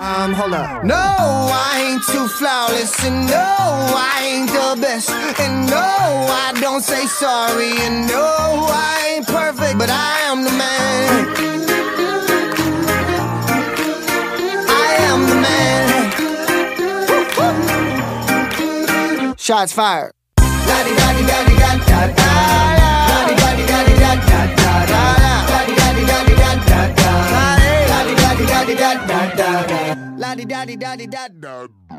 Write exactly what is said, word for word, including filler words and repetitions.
Um, hold up. No, I ain't too flawless, and no, I ain't the best, and no, I don't say sorry, and no, I ain't perfect, but I am the man. I am the man. Shots fired. La-di-da-di-da-di-da-da.